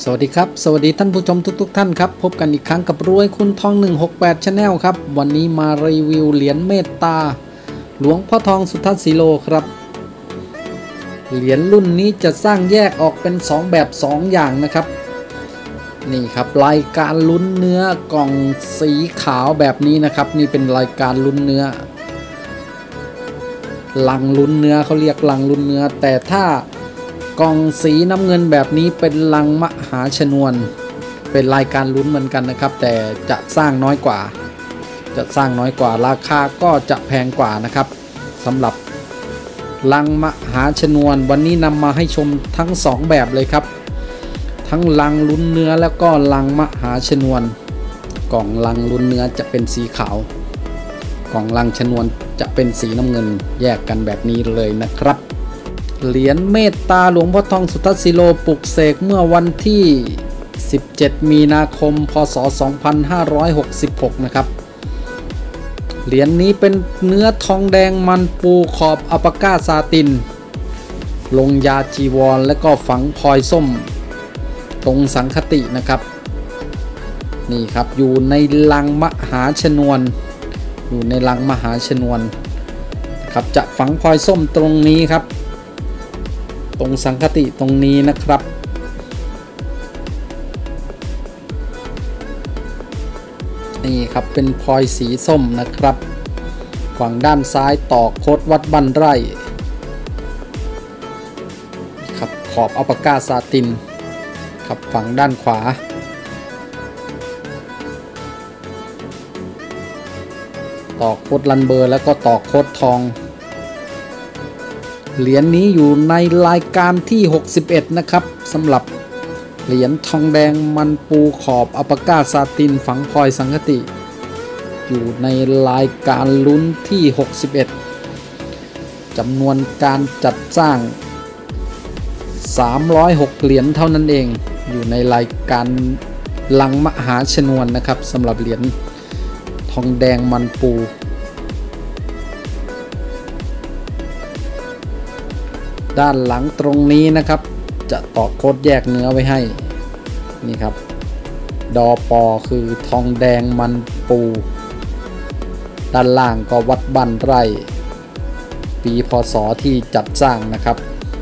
สวัสดีครับสวัสดีท่านผู้ชมทุกท่านครับพบกันอีกครั้งกับรวยคุณทอง168 Channel ครับวันนี้มารีวิวเหรียญเมตตาหลวงพ่อทองสุทัศน์สีโลครับเหรียญรุ่นนี้จะสร้างแยกออกเป็น2แบบ2อย่างนะครับนี่ครับรายการลุ้นเนื้อกล่องสีขาวแบบนี้นะครับนี่เป็นรายการลุ้นเนื้อลังลุ้นเนื้อเขาเรียกลังลุ้นเนื้อแต่ถ้ากล่องสีน้ำเงินแบบนี้เป็นลังมหาชนวนเป็นรายการลุ้นเหมือนกันนะครับแต่จะสร้างน้อยกว่าราคาก็จะแพงกว่านะครับสำหรับลังมหาชนวนวันนี้นำมาให้ชมทั้ง2แบบเลยครับทั้งลังลุ้นเนื้อแล้วก็ลังมหาชนวนกล่องลังลุ้นเนื้อจะเป็นสีขาวกล่องลังชนวนจะเป็นสีน้ำเงินแยกกันแบบนี้เลยนะครับเหรียญเมตตาหลวงพ่อทองสุทัศน์สีโลปลุกเสกเมื่อวันที่17 มีนาคม พศ 2566 นะครับเหรียญนี้เป็นเนื้อทองแดงมันปูขอบอัปก้าซาตินลงยาจีวรและก็ฝังพลอยส้มตรงสังคตินะครับนี่ครับอยู่ในลังมหาชนวนครับจะฝังพลอยส้มตรงนี้ครับตรงสังคติตรงนี้นะครับนี่ครับเป็นพลอยสีส้มนะครับฝั่งด้านซ้ายต่อโคดวัดบันไร่ครับขอบอัปก้าซาตินครับฝั่งด้านขวาต่อโคดลันเบอร์แล้วก็ต่อโคดทองเหรียญนี้อยู่ในรายการที่61นะครับสำหรับเหรียญทองแดงมันปูขอบอัปก้าซาตินฝังพลอยสังคติอยู่ในรายการลุ้นที่61จำนวนการจัดสร้าง306เหรียญเท่านั้นเองอยู่ในรายการลังมหาชนวนนะครับสำหรับเหรียญทองแดงมันปูด้านหลังตรงนี้นะครับจะต่อโค้ดแยกเนื้อไว้ให้นี่ครับดอปอคือทองแดงมันปูด้านล่างก็วัดบันไร่ปีพศที่จัดสร้างนะครับ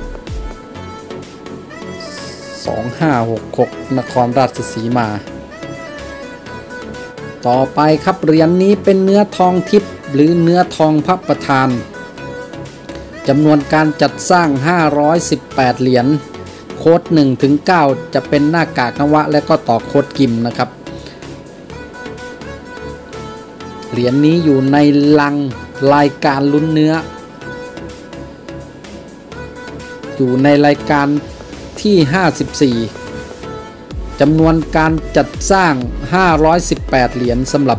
2566นครราชสีมาต่อไปครับเหรียญนี้เป็นเนื้อทองทิพย์หรือเนื้อทองพระประธานจำนวนการจัดสร้าง518เหรียญโค้ด1 ถึง 9จะเป็นหน้ากากนวะและก็ต่อโค้ดกิมนะครับเหรียญนี้อยู่ในลังรายการลุ้นเนื้ออยู่ในรายการที่54จำนวนการจัดสร้าง518เหรียญสำหรับ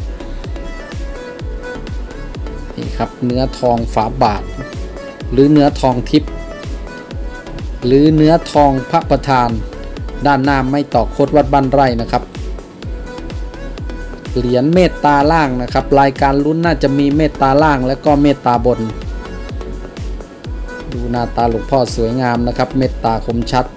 นี่ครับเนื้อทองฝาบาทหรือเนื้อทองทิพย์หรือเนื้อทองพระประธานด้านหน้าไม่ต่อโคดวัดบ้านไร่นะครับเหรียญเมตตาล่างนะครับรายการลุ้นน่าจะมีเมตตาล่างและก็เมตตาบนดูหน้าตาหลวงพ่อสวยงามนะครับเมตตาคมชัด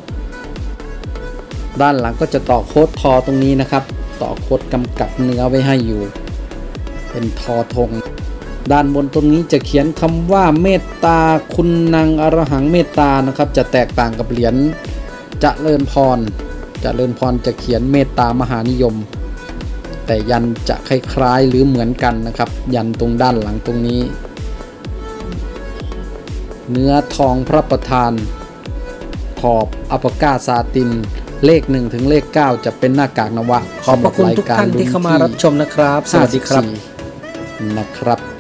ด้านหลังก็จะต่อโค้ดทอตรงนี้นะครับต่อโค้ดกำกับเนื้อไว้ให้อยู่เป็นทอธงด้านบนตรงนี้จะเขียนคำว่าเมตตาคุณนางอรหังเมตตานะครับจะแตกต่างกับเหรียญเจริญพรจะเขียนเมตตามหานิยมแต่ยันจะคล้ายๆหรือเหมือนกันนะครับยันตรงด้านหลังตรงนี้เนื้อทองพระประธานขอบอัปก้าซาตินเลข1 ถึงเลข 9จะเป็นหน้ากากนวะขอบพระคุณทุกท่านที่เข้ามารับชมนะครับสวัสดีครับนะครับ